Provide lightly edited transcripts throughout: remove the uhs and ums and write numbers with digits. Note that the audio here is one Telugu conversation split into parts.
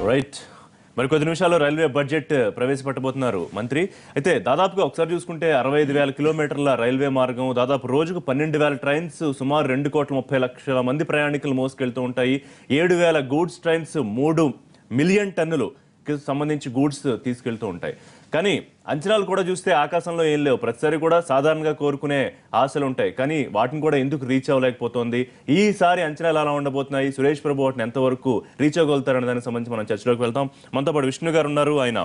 రైట్. మరి కొద్ది నిమిషాల్లో రైల్వే బడ్జెట్ ప్రవేశపెట్టబోతున్నారు మంత్రి. అయితే దాదాపుగా ఒకసారి చూసుకుంటే 65,000 కిలోమీటర్ల రైల్వే మార్గం, దాదాపు రోజుకు 12,000 ట్రైన్స్, సుమారు 2,30,00,000 మంది ప్రయాణికులు మోసుకెళ్తూ ఉంటాయి. 7,000 గూడ్స్ ట్రైన్స్ 3 మిలియన్ టన్నులు సంబంధించి గూడ్స్ తీసుకెళ్తూ ఉంటాయి. కానీ అంచనాలు కూడా చూస్తే ఆకాశంలో ఏం లేవు. ప్రతిసారి కూడా సాధారణంగా కోరుకునే ఆశలు ఉంటాయి, కానీ వాటిని కూడా ఎందుకు రీచ్ అవ్వలేకపోతుంది? ఈసారి అంచనాలు ఎలా ఉండబోతున్నాయి? సురేష్ ప్రభు వాటిని ఎంతవరకు రీచ్ అవ్వగలుగుతారనే దానికి సంబంధించి మనం చర్చలోకి వెళ్తాం. మనతో పాటు విష్ణు గారు ఉన్నారు. ఆయన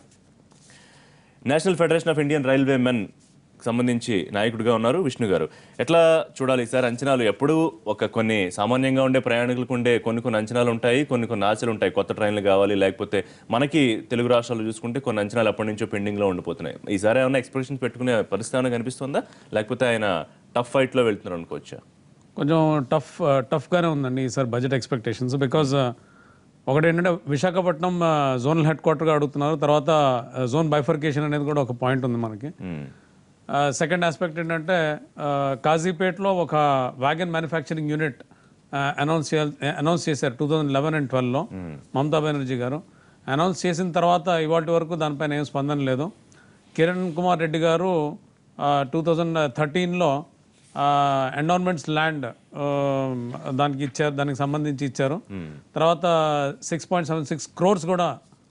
National Federation of Indian Railwaymen సంబంధించి నాయకుడిగా ఉన్నారు. విష్ణు గారు, ఎట్లా చూడాలి ఈసారి అంచనాలు? ఎప్పుడూ కొన్ని సామాన్యంగా ఉండే ప్రయాణికులకు ఉండే కొన్ని అంచనాలు ఉంటాయి, కొన్ని ఆశలు ఉంటాయి. కొత్త ట్రైన్లు కావాలి, లేకపోతే మనకి తెలుగు రాష్ట్రాలు చూసుకుంటే కొన్ని అంచనాలు ఎప్పటి నుంచో పెండింగ్లో ఉండిపోతున్నాయి. ఈసారి ఏమైనా ఎక్స్ప్రెషన్స్ పెట్టుకునే పరిస్థితి ఏమైనా కనిపిస్తుందా, లేకపోతే ఆయన టఫ్ ఫైట్లో వెళ్తున్నారు అనుకోవచ్చా? కొంచెం టఫ్గానే ఉందండి ఈసారి బడ్జెట్ ఎక్స్పెక్టేషన్స్. బికాజ్ ఒకటి ఏంటంటే విశాఖపట్నం జోనల్ హెడ్ క్వార్టర్గా అడుగుతున్నారు. తర్వాత జోన్ బైఫర్కేషన్ అనేది కూడా ఒక పాయింట్ ఉంది మనకి. సెకండ్ ఆస్పెక్ట్ ఏంటంటే కాజీపేట్లో ఒక వ్యాగన్ మ్యానుఫ్యాక్చరింగ్ యూనిట్ అనౌన్స్ చేశారు 2011 and 12లో మమతా బెనర్జీ గారు. అనౌన్స్ చేసిన తర్వాత ఇవాటి వరకు దానిపైన ఏం స్పందన లేదు. కిరణ్ కుమార్ రెడ్డి గారు 2013లో ఎండోన్మెంట్స్ ల్యాండ్ దానికి ఇచ్చారు, దానికి సంబంధించి ఇచ్చారు. తర్వాత 6.76 crores కూడా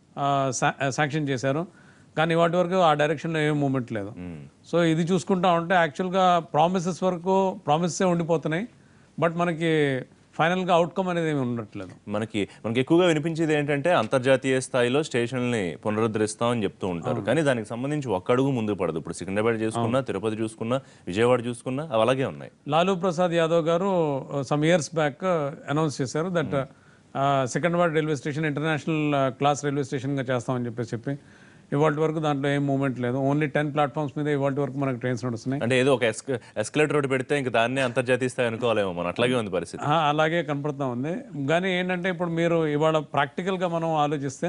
శాంక్షన్ చేశారు. కానీ వాటి వరకు ఆ డైరెక్షన్లో ఏం మూమెంట్ లేదు. సో ఇది చూసుకుంటా ఉంటే యాక్చువల్గా ప్రామిసెసే ఉండిపోతున్నాయి, బట్ మనకి ఫైనల్గా అవుట్కమ్ అనేది ఏమి ఉండట్లేదు. మనకి ఎక్కువగా వినిపించేది ఏంటంటే అంతర్జాతీయ స్థాయిలో స్టేషన్లని పునరుద్ధరిస్తామని చెప్తూ ఉంటారు, కానీ దానికి సంబంధించి ఒక్క అడుగు ముందుకు పడదు. ఇప్పుడు సికింద్రాబాద్ చూసుకున్నా, తిరుపతి చూసుకున్నా, విజయవాడ చూసుకున్నా అవి అలాగే ఉన్నాయి. Lalu Prasad Yadav garu some years back announce చేశారు that Secunderabad railway station international class railway స్టేషన్గా చేస్తామని చెప్పి ఇవాటి వరకు దాంట్లో ఏం మూమెంట్ లేదు. ఓన్లీ 10 ప్లాట్ఫామ్స్ మీద ఇవాటి వరకు మనకు ట్రైన్స్ నడుస్తున్నాయి. అంటే ఏదో ఒక ఎస్కలేటర్ రోడ్ పెడితే ఇంకా దాన్నే అంతర్జాతీయ స్థాయి అనుకోవాలేమో, మన అట్లాగే ఉంది పరిస్థితి. అలాగే కనపడుతూ ఉంది. కానీ ఏంటంటే ఇప్పుడు మీరు ఇవాళ ప్రాక్టికల్గా మనం ఆలోచిస్తే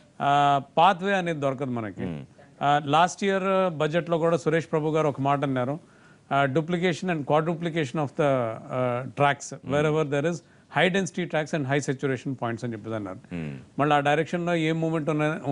పాత్వే అనేది దొరకదు మనకి. లాస్ట్ ఇయర్ బడ్జెట్లో కూడా సురేష్ ప్రభు గారు ఒక మాట అన్నారు, duplication and quadruplication of the tracks wherever there is high density tracks and high saturation points అని చెప్పేసి అన్నారు. మళ్ళీ ఆ డైరెక్షన్లో ఏ మూమెంట్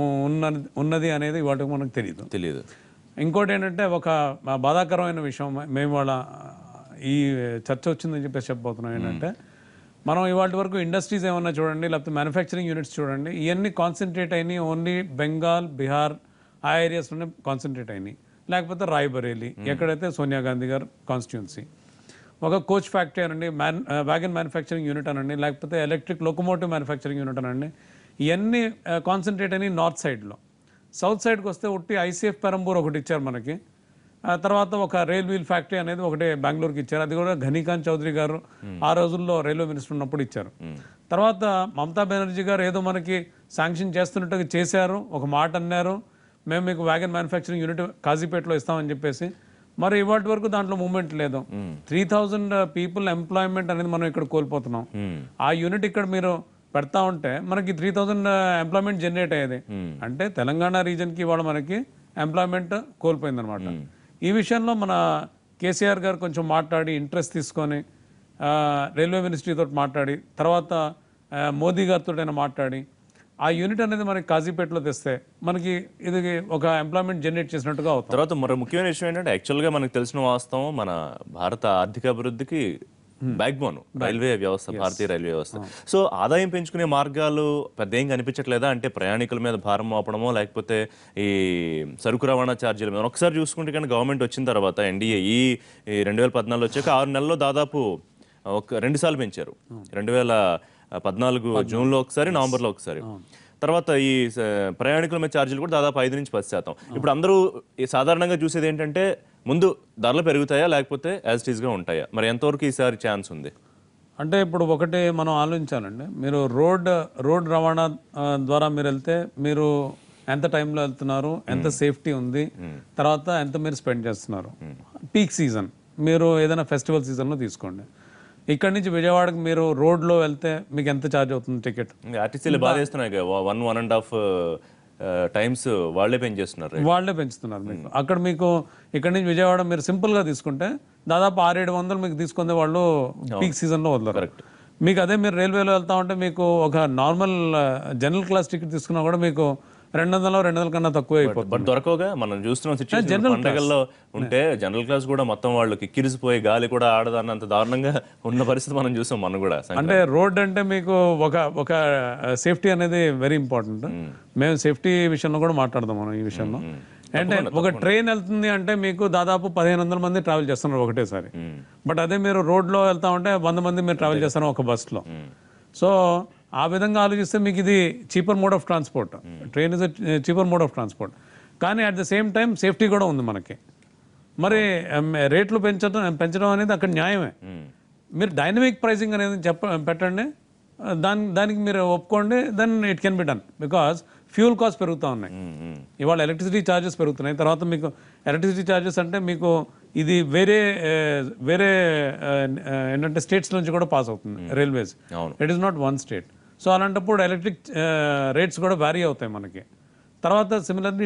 ఉన్నది అనేది వాటికి మనకు తెలియదు. ఇంకోటి ఏంటంటే ఒక బాధాకరమైన విషయం మేము వాళ్ళ ఈ చర్చ వచ్చిందని చెప్పేసి చెప్పబోతున్నాం. ఏంటంటే మనం ఇవాటి వరకు ఇండస్ట్రీస్ ఏమన్నా చూడండి, లేకపోతే మ్యానుఫ్యాక్చరింగ్ యూనిట్స్ చూడండి, ఇవన్నీ కాన్సన్ట్రేట్ అయినాయి ఓన్లీ బెంగాల్, బీహార్ ఆ ఏరియాస్లోనే కాన్సన్ట్రేట్ అయినాయి. లేకపోతే రాయ్బరేలీ ఎక్కడైతే సోనియా గాంధీ గారు కాన్స్టిట్యున్సీ. ఒక కోచ్ ఫ్యాక్టరీ అనండి, వ్యాగన్ మ్యానుఫ్యాక్చరింగ్ యూనిట్ అనండి, లేకపోతే ఎలక్ట్రిక్ లోకోమోటివ్ మ్యానుఫ్యాక్చరింగ్ యూనిట్ అనండి, ఇవన్నీ కాన్సన్ట్రేట్ అయినాయి నార్త్ సైడ్లో. సౌత్ సైడ్కి వస్తే ఒకటి ఐసీఎఫ్ పెరంబూర్ ఒకటి ఇచ్చారు మనకి. తర్వాత ఒక రైల్ వీల్ ఫ్యాక్టరీ అనేది ఒకటి బెంగళూరుకి ఇచ్చారు. అది కూడా ఘనీకాంత్ చౌదరి గారు ఆ రోజుల్లో రైల్వే మినిస్టర్ ఉన్నప్పుడు ఇచ్చారు. తర్వాత మమతా బెనర్జీ గారు ఏదో మనకి శాంక్షన్ చేస్తున్నట్టుగా చేశారు, ఒక మాట అన్నారు, మేము మీకు వ్యాగన్ మ్యానుఫ్యాక్చరింగ్ యూనిట్ కాజీపేటలో ఇస్తామని చెప్పేసి. మరి ఇవాటి వరకు దాంట్లో మూమెంట్ లేదు. 3,000 పీపుల్ ఎంప్లాయ్మెంట్ అనేది మనం ఇక్కడ కోల్పోతున్నాం. ఆ యూనిట్ ఇక్కడ మీరు పెడతా ఉంటే మనకి 3,000 ఎంప్లాయ్మెంట్ జనరేట్ అయ్యేది. అంటే తెలంగాణ రీజన్కి ఇవాళ మనకి ఎంప్లాయ్మెంట్ కోల్పోయిందనమాట. ఈ విషయంలో మన కేసీఆర్ గారు కొంచెం మాట్లాడి ఇంట్రెస్ట్ తీసుకొని రైల్వే మినిస్ట్రీతో మాట్లాడి, తర్వాత మోదీ గారితో మాట్లాడి ఆ యూనిట్ అనేది మనకి కాజీపేటలో తెస్తే మనకి ఇది ఒక ఎంప్లాయ్మెంట్ జనరేట్ చేసినట్టుగా అవుతుంది. తర్వాత మరో ముఖ్యమైన విషయం ఏంటంటే యాక్చువల్గా మనకు తెలిసిన వాస్తవం, మన భారత ఆర్థిక అభివృద్ధికి బ్యాక్ బోన్ రైల్వే వ్యవస్థ, భారతీయ రైల్వే వ్యవస్థ. సో ఆదాయం పెంచుకునే మార్గాలు పెద్ద ఏం కనిపించట్లేదా? అంటే ప్రయాణికుల మీద భారం మోపడమో, లేకపోతే ఈ సరుకు రవాణా ఛార్జీల మీద. ఒకసారి చూసుకుంటే కానీ గవర్నమెంట్ వచ్చిన తర్వాత ఎన్డీఏ ఈ 2014 వచ్చాక 6 నెలల్లో దాదాపు 2 సార్లు పెంచారు. 2014 జూన్లో ఒకసారి, నవంబర్లో ఒకసారి. తర్వాత ఈ ప్రయాణికుల మీద ఛార్జీలు కూడా దాదాపు 5 నుంచి 10%. ఇప్పుడు అందరూ సాధారణంగా చూసేది ఏంటంటే ముందు ధరలు పెరుగుతాయా, లేకపోతే యాజ్ ఇట్ ఈస్గా ఉంటాయా? మరి ఎంతవరకు ఈసారి ఛాన్స్ ఉంది? అంటే ఇప్పుడు ఒకటి మనం ఆలోచించాలండి, మీరు రోడ్ రవాణా ద్వారా మీరు వెళ్తే మీరు ఎంత టైంలో వెళ్తున్నారు, ఎంత సేఫ్టీ ఉంది, తర్వాత ఎంత మీరు స్పెండ్ చేస్తున్నారు. పీక్ సీజన్ మీరు ఏదైనా ఫెస్టివల్ సీజన్లో తీసుకోండి. ఇక్కడ నుంచి విజయవాడకి మీరు రోడ్లో వెళ్తే మీకు ఎంత ఛార్జ్ అవుతుంది టికెట్? ఆర్టీసీలు బాగా చేస్తున్నాయి, 1.5 టైమ్స్ వాళ్ళే పెంచుతున్నారు మీకు. అక్కడ మీకు ఇక్కడ నుంచి విజయవాడ మీరు సింపుల్గా తీసుకుంటే దాదాపు 600-700 మీకు తీసుకునే వాళ్ళు పీక్ సీజన్లో వదలరు. మీకు అదే మీరు రైల్వేలో వెళ్తా ఉంటే మీకు ఒక నార్మల్ జనరల్ క్లాస్ టికెట్ తీసుకున్నా కూడా మీకు 200 కన్నా తక్కువ అయిపోతుంది. బట్ దొరకవుగా, మనం చూస్తున్నాం సిచ్యువేషన్. పండగల్లో ఉంటే జనరల్ క్లాస్ కూడా మొత్తం వాళ్ళు కిక్కిరిసిపోయి గాలి కూడా ఆడదన్నంత దారుణంగా ఉన్న పరిస్థితి మనం చూసాం. మనం కూడా అంటే రోడ్ అంటే మీకు ఒక సేఫ్టీ అనేది వెరీ ఇంపార్టెంట్. మేము సేఫ్టీ విషయంలో కూడా మాట్లాడదాం మనం ఈ విషయంలో. అంటే ఒక ట్రైన్ వెళ్తుంది అంటే మీకు దాదాపు 1500 మంది ట్రావెల్ చేస్తున్నారు ఒకటేసారి. బట్ అదే మీరు రోడ్లో వెళ్తా ఉంటే 100 మంది మీరు ట్రావెల్ చేస్తారు ఒక బస్సులో. సో ఆ విధంగా ఆలోచిస్తే మీకు ఇది cheaper mode of transport. Train is cheaper mode of transport. కానీ at the same time safety కూడా ఉంది మనకి. మరి రేట్లు పెంచడం అనేది అక్కడ న్యాయమే. మీరు డైనమిక్ ప్రైసింగ్ అనేది పెట్టండి, దానికి మీరు ఒప్పుకోండి, then it can be done. Because fuel cost పెరుగుతూ ఉన్నాయి. ఇవాళ ఎలక్ట్రిసిటీ ఛార్జెస్ పెరుగుతున్నాయి. తర్వాత మీకు ఎలక్ట్రిసిటీ ఛార్జెస్ అంటే మీకు ఇది వేరే ఏంటంటే స్టేట్స్ నుంచి కూడా పాస్ అవుతుంది railways. It is not one state. So అలాంటప్పుడు ఎలక్ట్రిక్ రేట్స్ కూడా వ్యారీ అవుతాయి మనకి. తర్వాత సిమిలర్లీ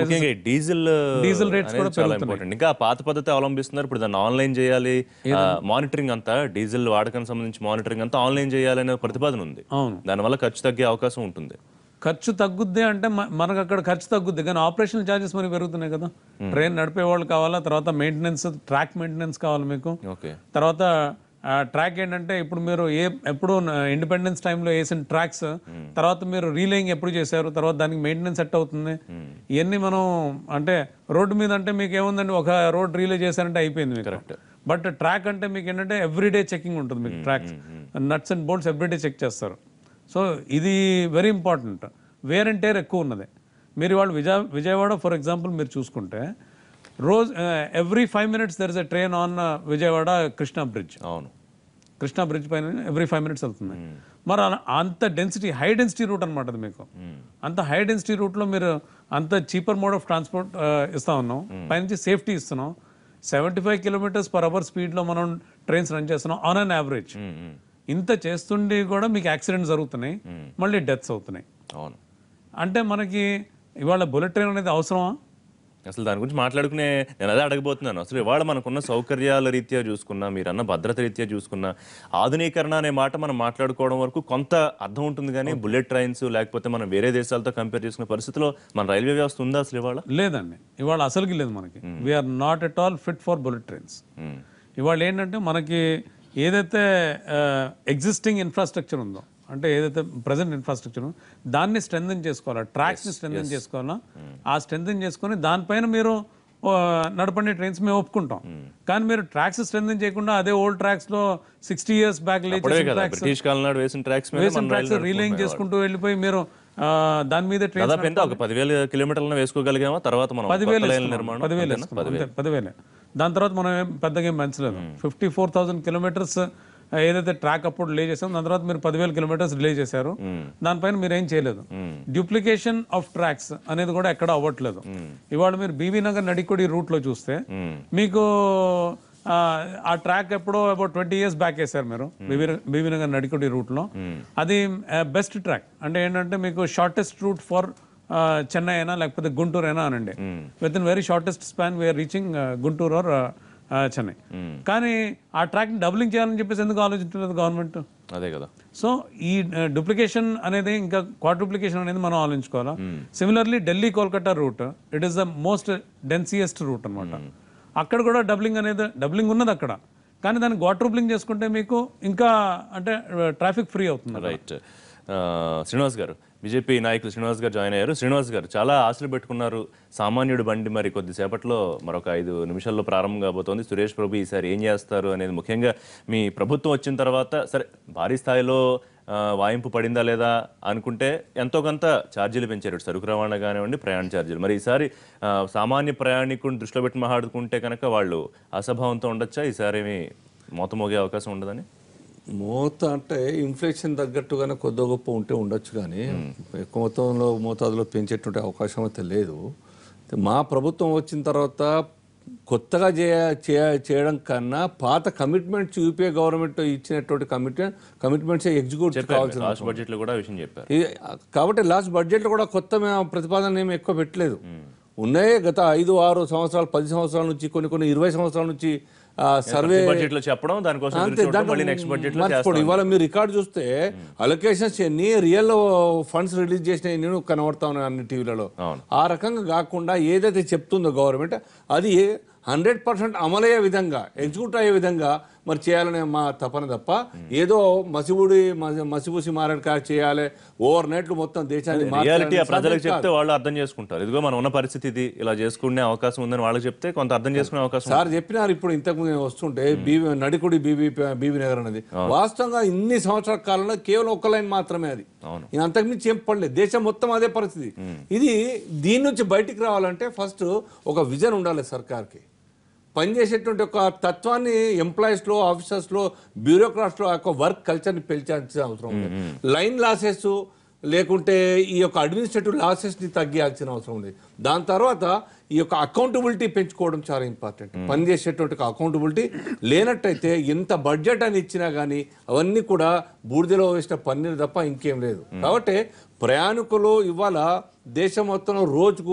డీజిల్ రేట్స్ కూడా చాలా ఇంపార్టెంట్. ఇంకా పాత పద్ధతి అవలంబిస్తున్నారు. ఇప్పుడు దాన్ని ఆన్లైన్ చేయాలి, మానిటరింగ్ అంతా డీజిల్ వాడకానికి సంబంధించి మానిటరింగ్ అంతా ఆన్లైన్ చేయాలి అనే ప్రతిపాదన ఉంది. దానివల్ల ఖర్చు తగ్గే అవకాశం ఉంటుంది. ఖర్చు తగ్గుద్ది అంటే మనకు అక్కడ ఖర్చు తగ్గుద్ది, కానీ ఆపరేషనల్ ఛార్జెస్ మరి పెరుగుతున్నాయి కదా. ట్రైన్ నడిపే వాళ్ళు కావాలా, తర్వాత మెయింటెనెన్స్, ట్రాక్ మెయింటెనెన్స్ కావాలి మీకు. తర్వాత ట్రాక్ ఏంటంటే ఇప్పుడు మీరు ఎప్పుడు ఇండిపెండెన్స్ టైంలో వేసిన ట్రాక్స్ తర్వాత మీరు రీలేయింగ్ ఎప్పుడు చేశారు, తర్వాత దానికి మెయింటెనెన్స్ సెట్ అవుతుంది. ఇవన్నీ మనం అంటే రోడ్డు మీద అంటే మీకు ఏముందండి, ఒక రోడ్ రీలే చేశారంటే అయిపోయింది మీకు. కరెక్ట్. బట్ ట్రాక్ అంటే మీకు ఏంటంటే ఎవ్రీడే చెకింగ్ ఉంటుంది మీకు. Tracks nuts and bolts everyday check చేస్తారు. సో ఇది very important. Wear and tear ఎక్కువ ఉన్నది. మీరు వాళ్ళు విజయవాడ ఫర్ ఎగ్జాంపుల్ మీరు చూసుకుంటే రోజు every 5 minutes there is a train on Vijayawada Krishna bridge. అవును, కృష్ణా బ్రిడ్జ్ పైన ఎవ్రీ 5 minutes వెళ్తుంది. మరి అంత డెన్సిటీ, హై డెన్సిటీ రూట్ అనమాట అది మీకు. అంత హై డెన్సిటీ రూట్లో మీరు అంత చీపర్ మోడ్ ఆఫ్ ట్రాన్స్పోర్ట్ ఇస్తా ఉన్నాం, పైనుంచి సేఫ్టీ ఇస్తున్నాం. 75 km/h స్పీడ్లో మనం ట్రైన్స్ రన్ చేస్తున్నాం ఆన్ అన్ యావరేజ్. ఇంత చేస్తుండి కూడా మీకు యాక్సిడెంట్స్ జరుగుతున్నాయి, మళ్ళీ డెత్స్ అవుతున్నాయి. అవును, అంటే మనకి ఇవాళ బుల్లెట్ ట్రైన్ అనేది అవసరమా? అసలు దాని గురించి మాట్లాడుకునే నేను అదే అడగబోతున్నాను. అసలు ఇవాళ మనకున్న సౌకర్యాల రీత్యా చూసుకున్నా, మీరన్న భద్రత రీత్యా చూసుకున్నా, ఆధునీకరణ అనే మాట మనం మాట్లాడుకోవడం వరకు కొంత అర్థం ఉంటుంది. కానీ బుల్లెట్ ట్రైన్స్ లేకపోతే మనం వేరే దేశాలతో కంపేర్ చేసుకునే పరిస్థితిలో మన రైల్వే వ్యవస్థ ఉందా అసలు ఇవాళ? లేదండి, ఇవాళ అసలుకి లేదు మనకి. We are not at all fit for bullet trains. ఇవాళ ఏంటంటే మనకి ఏదైతే ఎగ్జిస్టింగ్ ఇన్ఫ్రాస్ట్రక్చర్ ఉందో, అంటే ఏదైతే ప్రజెంట్ ఇన్ఫ్రాస్ట్రక్చర్ దాన్ని స్ట్రెంథెన్ చేసుకోవాలా, ట్రాక్స్ని స్ట్రెంథెన్ చేసుకోవాలా. ఆ స్ట్రెంథెన్ చేసుకొని దానిపైన మీరు నడపండి ట్రైన్స్ మేము ఒప్పుకుంటాం. కానీ మీరు ట్రాక్స్ స్ట్రెంథెన్ చేయకుండా అదే ఓల్డ్ ట్రాక్స్లో 60 years బ్యాక్ వేసిన ట్రాక్స్ రీలేయింగ్ చేసుకుంటూ వెళ్ళిపోయి మీరు దాని మీద ట్రైన్ ఒక 10,000 kilometers వేసుకోగలిగామా? తర్వాత మనం 10,000 దాని తర్వాత మనం పెద్దగా ఏం పెంచలేదు. 54,000 kilometers ఏదైతే ట్రాక్ అప్పుడు రిలే చేసాం, దాని తర్వాత మీరు 10,000 kilometers రిలే చేశారు. దానిపైన మీరు ఏం చేయలేదు. డ్యూప్లికేషన్ ఆఫ్ ట్రాక్స్ అనేది కూడా ఎక్కడ అవ్వట్లేదు. ఇవాళ మీరు బీబీ నగర్ నడికొడి రూట్ లో చూస్తే మీకు ఆ ట్రాక్ ఎప్పుడో అబౌట్ 20 years బ్యాక్ వేసారు మీరు బీబీ నగర్ నడికొడి రూట్ లో. అది బెస్ట్ ట్రాక్. అంటే ఏంటంటే మీకు షార్టెస్ట్ రూట్ ఫర్ చెన్నై అయినా లేకపోతే గుంటూరు అయినా అనండి. Within very shortest span we are reaching Guntur or Chennai. కానీ ఆ ట్రాక్ ని డబులింగ్ చేయాలని చెప్పేసి ఎందుకు ఆలోచించలేదు గవర్నమెంట్? అదే కదా. సో ఈ డూప్లికేషన్ అనేది, ఇంకా క్వాడ్రూప్లికేషన్ అనేది మనం ఆలోచించుకోవాలా. Similarly Delhi Kolkata route, it is the most densiest route అనమాట. అక్కడ కూడా డబ్లింగ్ ఉన్నది అక్కడ. కానీ దాన్ని క్వాడ్రూప్లింగ్ చేసుకుంటే మీకు ఇంకా అంటే ట్రాఫిక్ ఫ్రీ అవుతుంది. రైట్. శ్రీనివాస్ గారు, బీజేపీ నాయకులు శ్రీనివాస్ గారు జాయిన్ అయ్యారు. శ్రీనివాస్ గారు, చాలా ఆశలు పెట్టుకున్నారు. సామాన్యుడి బండి మరి కొద్దిసేపట్లో మరొక 5 నిమిషాల్లో ప్రారంభం కాబోతోంది. సురేష్ ప్రభు ఈసారి ఏం చేస్తారు అనేది, ముఖ్యంగా మీ ప్రభుత్వం వచ్చిన తర్వాత సరే భారీ స్థాయిలో వాయింపు పడిందా లేదా అనుకుంటే ఎంతో కొంత ఛార్జీలు పెంచారు, సరుకు రవాణా కానివ్వండి, ప్రయాణ ఛార్జీలు. మరి ఈసారి సామాన్య ప్రయాణికుడిని దృష్టిలో పెట్టి మాట్లాడుకుంటే కనుక వాళ్ళు అసభావంతో ఉండొచ్చా? ఈసారి ఏమి మోత మోగే అవకాశం ఉండదని? మోత అంటే ఇన్ఫ్లేషన్ తగ్గట్టుగానే కొద్ది గొప్ప ఉంటే ఉండొచ్చు, కానీ ఎక్కువ మొత్తంలో మోతాదులో పెంచేటువంటి అవకాశం అయితే లేదు. మా ప్రభుత్వం వచ్చిన తర్వాత కొత్తగా చేయడం కన్నా పాత కమిట్మెంట్స్ యూపీఏ గవర్నమెంట్ ఇచ్చినటువంటి కమిట్మెంట్స్ ఎగ్జిక్యూట్ కావాల్సిన లాస్ట్ బడ్జెట్లో కూడా విషయం చెప్పారు. కాబట్టి లాస్ట్ బడ్జెట్లో కూడా కొత్త ప్రతిపాదన ఏమి ఎక్కువ పెట్టలేదు. ఉన్నాయే గత 5-6 సంవత్సరాలు 10 సంవత్సరాల నుంచి కొన్ని 20 సంవత్సరాల నుంచి సర్వే బడ్జెట్ లో చెప్పడం దానికోసం అంతే, మళ్ళీ నెక్స్ట్ బడ్జెట్ లో మర్చిపోవడం. ఇవాళ మీరు రికార్డు చూస్తే అలొకేషన్స్ ఎన్ని రియల్ ఫండ్స్ రిలీజ్ చేసిన ఎన్ని కనబడతా ఉన్నాయి అన్ని టీవీలలో. ఆ రకంగా కాకుండా ఏదైతే చెప్తుందో గవర్నమెంట్ అది 100% అమలయ్యే విధంగా, ఎగ్జిక్యూట్ అయ్యే విధంగా మరి చేయాలనే మా తపన తప్ప ఏదో మసిబూసి మారడికాయ చేయాలి, ఓవర్ నైట్లు మొత్తం దేశాన్ని రియాలిటీ ప్రజలకు చెప్తే వాళ్ళు అర్థం చేసుకుంటారు. ఇదిగో మనం ఉన్న పరిస్థితి ఇది, ఇలా చేసుకునే అవకాశం ఉందని వాళ్ళకి చెప్తే కొంత అర్థం చేసుకునే అవకాశం. సార్ చెప్పినారు ఇప్పుడు ఇంతకు ముందు వస్తుంటే నడికుడి బీబీ నగర్ అనేది వాస్తవంగా ఇన్ని సంవత్సరాల కాలంలో కేవలం ఒక్క లైన్ మాత్రమే అది, అంతకుమించి ఏం పడలేదు. దేశం మొత్తం అదే పరిస్థితి. ఇది దీని నుంచి బయటికి రావాలంటే ఫస్ట్ ఒక విజన్ ఉండాలి సర్కార్కి. పనిచేసేటువంటి ఒక తత్వాన్ని ఎంప్లాయీస్లో, ఆఫీసర్స్లో, బ్యూరోక్రాట్స్లో ఆ యొక్క వర్క్ కల్చర్ని పెంచాల్సిన అవసరం ఉంది. లైన్ లాసెస్ లేకుంటే ఈ యొక్క అడ్మినిస్ట్రేటివ్ లాసెస్ని తగ్గించాల్సిన అవసరం ఉంది. దాని తర్వాత ఈ యొక్క అకౌంటబిలిటీ పెంచుకోవడం చాలా ఇంపార్టెంట్. పనిచేసేటువంటి అకౌంటబిలిటీ లేనట్టయితే ఎంత బడ్జెట్ అని ఇచ్చినా కానీ అవన్నీ కూడా బూడిదలో వేసిన పన్నీరు తప్ప ఇంకేం లేదు. కాబట్టి ప్రయాణికులు ఇవాళ దేశం మొత్తంలో రోజుకు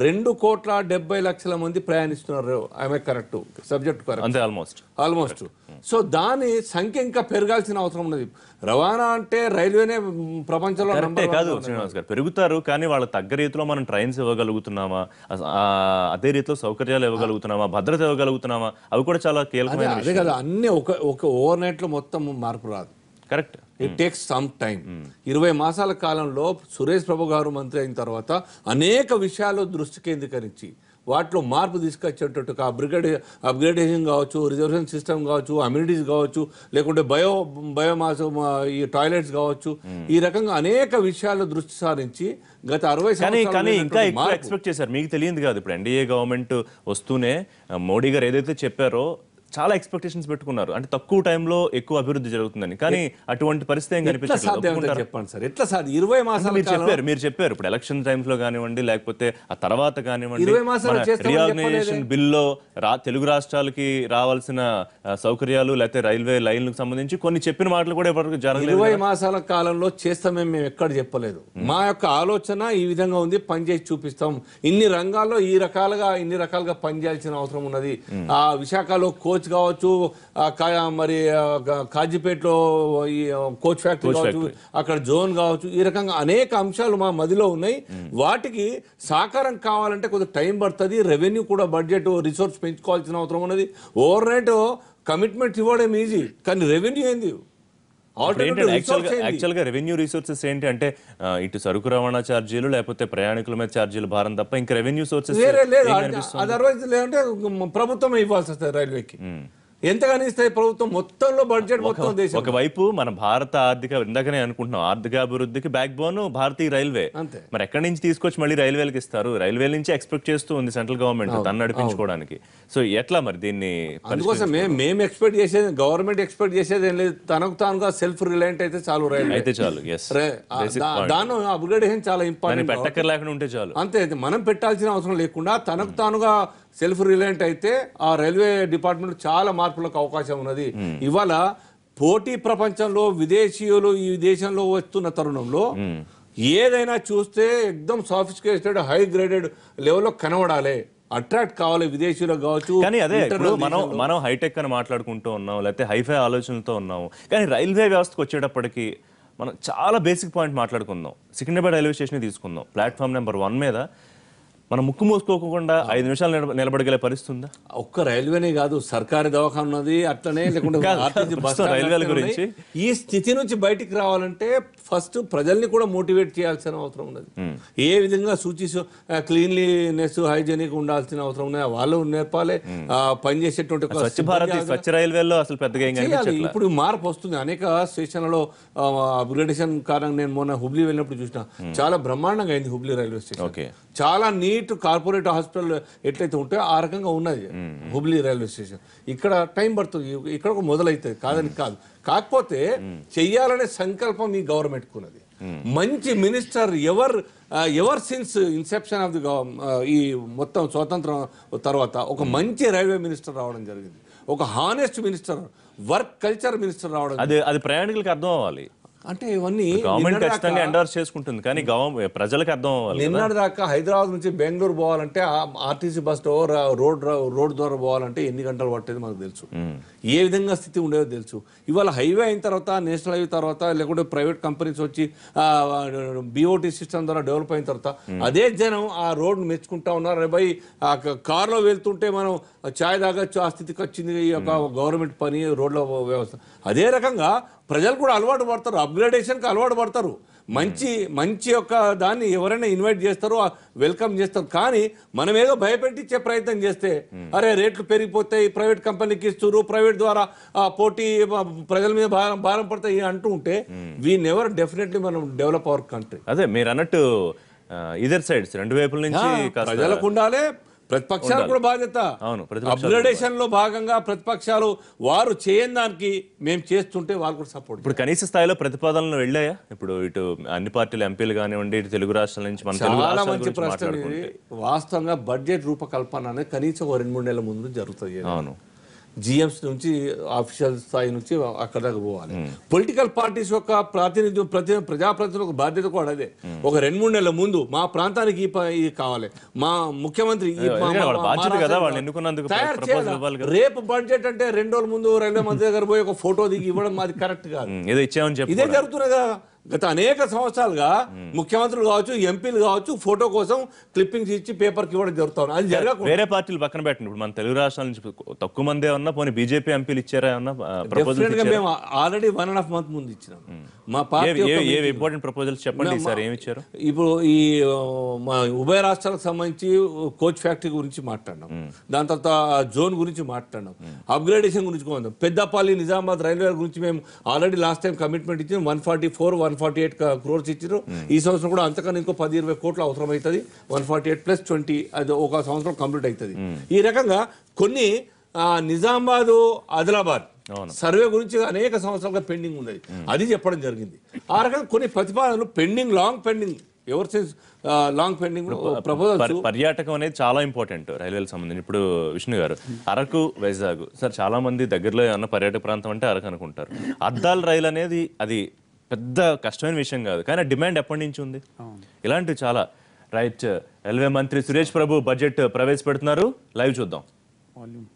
2,70,00,000 మంది ప్రయాణిస్తున్నారు. ఆమె correct, subject correct, almost. So దాని సంఖ్య ఇంకా పెరగాల్సిన అవసరం ఉన్నది. రవాణా అంటే రైల్వేనే ప్రపంచంలో కాదు శ్రీనివాస్ గారు, పెరుగుతారు కానీ వాళ్ళ తగ్గ రీతిలో మనం ట్రైన్స్ ఇవ్వగలుగుతున్నామా, అదే రీతిలో సౌకర్యాలు ఇవ్వగలుగుతున్నామా, భద్రత ఇవ్వగలుగుతున్నామా, అవి కూడా చాలా కీలకమైన. అదే కదా, అన్ని ఒక ఓవర్ నైట్ లో మొత్తం మార్పు రాదు. Correct, it takes some time. 20 మాసాల కాలంలో సురేష్ ప్రభు గారు మంత్రి అయిన తర్వాత అనేక విషయాల్లో దృష్టి కేంద్రీకరించి వాటిలో మార్పు తీసుకొచ్చేటట్టు అప్గ్రేడేషన్ కావచ్చు, రిజర్వేషన్ సిస్టమ్ కావచ్చు, అమ్యూనిటీస్ కావచ్చు, లేకుంటే బయోమాస్ ఈ టాయిలెట్స్ కావచ్చు, ఈ రకంగా అనేక విషయాల్లో దృష్టి సారించి గత 60 సంవత్సరాలు ఇంకా ఎక్కువ ఎక్స్పెక్ట్ చేశారు. మీకు తెలియదు కాదు, ఇప్పుడు ఎన్డీఏ గవర్నమెంట్ వస్తూనే మోడీ గారు ఏదైతే చెప్పారో చాలా ఎక్స్పెక్టేషన్స్ పెట్టుకున్నారు, అంటే తక్కువ టైంలో ఎక్కువ అభివృద్ధి జరుగుతుందని. కానీ అటువంటి పరిస్థితి ఏం కనిపించలేదు. చెప్పండి సార్, ఎట్లా సార్ 20 మాసాలు మీరు చెప్పారు ఇప్పుడు ఎలక్షన్ టైమ్స్ లో కానివ్వండి, లేకపోతే ఆ తర్వాత కానివ్వండి, రీఆర్గనైజేషన్ బిల్లో తెలుగు రాష్ట్రాలకి రావాల్సిన సౌకర్యాలు లేకపోతే రైల్వే లైన్లకు సంబంధించి కొన్ని చెప్పిన మాటలు కూడా ఎవరికి జరగలేదు. 20 మాసాల కాలంలో చేస్తామేం మేము ఎక్కడ చెప్పలేదు. మా యొక్క ఆలోచన ఈ విధంగా ఉంది, పనిచేసి చూపిస్తాం. ఇన్ని రంగాల్లో ఇన్ని రకాలుగా పనిచేయాల్సిన అవసరం ఉన్నది. ఆ విశాఖలో కోచ్ కావచ్చు, మరి కాజీపేటలో ఈ కోచ్ ఫ్యాక్టరీ కావచ్చు, అక్కడ జోన్ కావచ్చు, ఈ రకంగా అనేక అంశాలు మా మదిలో ఉన్నాయి. వాటికి సాకారం కావాలంటే కొద్దిగా టైం పడుతుంది. రెవెన్యూ కూడా బడ్జెట్ రిసోర్స్ పెంచుకోవాల్సిన అవసరం ఉన్నది. ఓవర్ నైట్ కమిట్మెంట్ ఇవ్వడం ఈజీ, కానీ రెవెన్యూ ఏంది? యాక్చువల్ గా రెవెన్యూ రిసోర్సెస్ ఏంటి అంటే ఇటు సరుకు రవాణా ఛార్జీలు లేకపోతే ప్రయాణికుల మీద ఛార్జీలు భారం తప్ప ఇంకా రెవెన్యూ సోర్సెస్ అదర్వైజ్ లేదంటే ప్రభుత్వం ఇవ్వాల్సి వస్తుంది రైల్వేకి. ఎంతగానో ఇస్తాయి ప్రభుత్వం మొత్తంలో బడ్జెట్ మొత్తం దేశం. ఒకవైపు మన భారత ఇందాకనే అనుకుంటున్నాం ఆర్థికాభివృద్ధికి బ్యాక్ బోన్ భారతీయ రైల్వే. మరి ఎక్కడి నుంచి తీసుకొచ్చి మళ్ళీ రైల్వేలకు ఇస్తారు? రైల్వే నుంచి ఎక్స్పెక్ట్ చేస్తూ ఉంది సెంట్రల్ గవర్నమెంట్ తను నడిపించుకోవడానికి. సో ఎట్లా మరి దీన్ని? అందుకోసం మేము ఎక్స్పెక్ట్ చేసేది, గవర్నమెంట్ ఎక్స్పెక్ట్ చేసేది ఏం లేదు, తనకు తానుగా సెల్ఫ్ రిలయంట్ అయితే చాలు, రైల్వే అయితే చాలు. దాని అప్గ్రేడేషన్ చాలా ఇంపార్టెంట్. పెట్టక్కర్ లేకుండా ఉంటే చాలు. అంతే, మనం పెట్టాల్సిన అవసరం లేకుండా తనకు తానుగా సెల్ఫ్ రిలయంట్ అయితే ఆ రైల్వే డిపార్ట్మెంట్ చాలా మార్పులకు అవకాశం ఉన్నది. ఇవాళ పోటీ ప్రపంచంలో విదేశీయులు ఈ దేశంలో వస్తున్న తరుణంలో ఏదైనా చూస్తే ఎక్దమ్ సాఫిస్టికేటెడ్ హై గ్రేడెడ్ లెవెల్లో కనబడాలి, అట్రాక్ట్ కావాలి విదేశీయులకు కావచ్చు. కానీ అదే ఇప్పుడు మనం హైటెక్ అని మాట్లాడుకుంటూ ఉన్నాం, లేకపోతే హైఫై ఆలోచనలతో ఉన్నాము. కానీ రైల్వే వ్యవస్థకు వచ్చేటప్పటికి మనం చాలా బేసిక్ పాయింట్ మాట్లాడుకుందాం. సికింద్రాబాద్ రైల్వే స్టేషన్ తీసుకుందాం. ప్లాట్ఫామ్ నెంబర్ 1 మీద మనం ముక్కు మూసుకోకుండా 5 నిమిషాలు నిలబడగలే పరిస్థితి ఉందా? ఒక్క రైల్వేనే కాదు, సర్కారీ దవాఖాన ఉన్నది అట్లనే, లేకుంటే రైల్వేల గురించి. ఈ స్థితి నుంచి బయటికి రావాలంటే ఫస్ట్ ప్రజల్ని కూడా మోటివేట్ చేయాల్సిన అవసరం ఉన్నది. ఏ విధంగా క్లీన్లీనెస్ హైజీనిక్ ఉండాల్సిన అవసరం ఉన్నది, వాళ్ళు నేర్పాలి. పనిచేసేటువంటి స్వచ్ఛ రైల్వేలో అసలు పెద్దగా ఇప్పుడు మార్పు వస్తుంది. అనేక స్టేషన్లలో అప్గ్రేడేషన్ కారణంగా నేను మొన్న హుబ్లీ వెళ్ళినప్పుడు చూసిన, చాలా బ్రహ్మాండంగా అయింది హుబ్లీ రైల్వే స్టేషన్. చాలా నీట్ కార్పొరేట్ హాస్పిటల్ ఎట్లయితే ఉంటాయో ఆ రకంగా ఉన్నది హుబ్లీ రైల్వే స్టేషన్. ఇక్కడ టైం పడుతుంది, ఇక్కడ ఒక మొదలవుతుంది, కాదని కాదు. కాకపోతే చెయ్యాలనే సంకల్పం ఈ గవర్నమెంట్కి ఉన్నది. మంచి minister ever since inception of the ఈ మొత్తం స్వాతంత్రం తర్వాత ఒక మంచి రైల్వే మినిస్టర్ రావడం జరిగింది. ఒక honest minister, work culture minister రావడం. అది ప్రయాణికులకు అర్థం అవ్వాలి. అంటే ఇవన్నీ గవర్నమెంట్ ఖచ్చితంగా ఎండోర్స్ చేసుకుంటుంది, కానీ ప్రజలకు అర్థం అవ్వాలి. నిన్నటి దాకా హైదరాబాద్ నుంచి బెంగళూరు పోవాలంటే ఆర్టీసీ బస్ రోడ్ ద్వారా పోవాలంటే ఎన్ని గంటలు పట్టేది మనకు తెలుసు, ఏ విధంగా స్థితి ఉండేదో తెలుసు. ఇవాళ హైవే అయిన తర్వాత, నేషనల్ హైవే తర్వాత, లేకుంటే ప్రైవేట్ కంపెనీస్ వచ్చి BOT సిస్టమ్ ద్వారా డెవలప్ అయిన తర్వాత అదే జనం ఆ రోడ్ను మెచ్చుకుంటా ఉన్నారు. బై కార్లో వెళ్తుంటే మనం ఛాయ్ తాగొచ్చు, ఆ స్థితికి వచ్చింది ఈ యొక్క గవర్నమెంట్ పని, రోడ్ల వ్యవస్థ. అదే రకంగా ప్రజలు కూడా అలవాటు పడతారు, అప్గ్రేడేషన్కి అలవాటు పడతారు. మంచి యొక్క దాన్ని ఎవరైనా ఇన్వైట్ చేస్తారో వెల్కమ్ చేస్తారు. కానీ మనం ఏదో భయపెట్టించే ప్రయత్నం చేస్తే అరే రేట్లు పెరిగిపోతాయి, ప్రైవేట్ కంపెనీకి ఇస్తారు, ప్రైవేట్ ద్వారా పోటీ ప్రజల మీద భారం పడతాయి అంటూ ఉంటే వీ నెవర్ డెఫినెట్లీ మనం డెవలప్ అవర్ కంట్రీ. అదే మీరు అన్నట్టు ఇదర్ సైడ్స్ రెండు వైపుల నుంచి ప్రజలకు ఉండాలి, ప్రతిపక్షాలు కూడా బాధ్యత. అప్గ్రేడేషన్ లో భాగంగా ప్రతిపక్షాలు వారు చేయని దానికి మేము చేస్తుంటే వాళ్ళు కూడా సపోర్ట్. ఇప్పుడు కనీస స్థాయిలో ప్రతిపాదనలు వెళ్ళాయా? ఇప్పుడు ఇటు అన్ని పార్టీలు ఎంపీలు కానివ్వండి, ఇటు తెలుగు రాష్ట్రాల నుంచి మన చాలా మంచి ప్రశ్న. వాస్తవంగా బడ్జెట్ రూపకల్పన అనేది కనీసం 2-3 నెలల ముందు జరుగుతుంది. అవును, GMs నుంచి ఆఫీషియల్ స్థాయి నుంచి అక్కడ దాకా పోవాలి. పొలిటికల్ పార్టీస్ యొక్క ప్రాతినిధ్యం, ప్రజాప్రతినిధులకు బాధ్యత కూడా అదే. ఒక 2-3 నెలల ముందు మా ప్రాంతానికి ఇది కావాలి, మా ముఖ్యమంత్రి తయారు చేయాలి. రేపు బడ్జెట్ అంటే 2 రోజుల ముందు రైల్వే మంత్రి దగ్గర పోయి ఒక ఫోటో దిగి ఇవ్వడం మాది కరెక్ట్ కాదు. ఇదే జరుగుతున్నది కదా గత అనేక సంవత్సరాలుగా. ముఖ్యమంత్రులు కావచ్చు, ఎంపీలు కావచ్చు, ఫోటో కోసం క్లిప్పింగ్స్ ఇచ్చి పేపర్కి ఇవ్వడం జరుగుతుంది. అది జరగదు. వేరే పార్టీలు పక్కన పెట్టండి, ఇప్పుడు మన తెలుగు రాష్ట్రాల నుంచి తక్కువ మంది ఏమన్నా పోనీ బీజేపీ ఎంపీలు ఇచ్చారా? మేము ఆల్రెడీ 1.5 month ముందు ఇచ్చినాం. మా పార్టీ ఇంపార్టెంట్ ప్రపోజల్స్ చెప్పండి సార్, ఏమి ఇచ్చారు? ఇప్పుడు ఈ మా ఉభయ రాష్ట్రాలకు సంబంధించి కోచ్ ఫ్యాక్టరీ గురించి మాట్లాడినాం, దాని తర్వాత జోన్ గురించి మాట్లాడినాం, అప్గ్రేడేషన్ గురించి కొందాం, పెద్దపల్లి నిజామాబాద్ రైల్వే గురించి మేము ఆల్రెడీ లాస్ట్ టైం కమిట్మెంట్ ఇచ్చాం. 148 crores ఇచ్చారు. ఈ సంవత్సరం కూడా అంతకన్నా ఇంకో 10-20 కోట్లు అవసరం అవుతుంది. 148 + 20 అది ఒక సంవత్సరం కంప్లీట్ అవుతుంది. ఈ రకంగా కొన్ని నిజామాబాద్, ఆదిలాబాద్ సర్వే గురించి అనేక సంవత్సరాలుగా పెండింగ్ ఉన్నది, అది చెప్పడం జరిగింది. ఆ రకంగా కొన్ని ప్రతిపాదనలు pending, long pending, ever since long pending proposals. పర్యాటకం అనేది చాలా ఇంపార్టెంట్ రైల్వేలకు సంబంధించి. ఇప్పుడు విష్ణు గారు, అరకు, వైజాగ్ సార్, చాలా మంది దగ్గరలో ఏమన్నా పర్యాటక ప్రాంతం అంటే అరకు అనుకుంటారు. అద్దాల రైలు అనేది అది పెద్ద కష్టమైన విషయం కాదు, కానీ డిమాండ్ ఎప్పటి నుంచి ఉంది. ఇలాంటివి చాలా. రైట్, రైల్వే మంత్రి సురేష్ ప్రభు బడ్జెట్ ప్రవేశపెడుతున్నారు, లైవ్ చూద్దాం.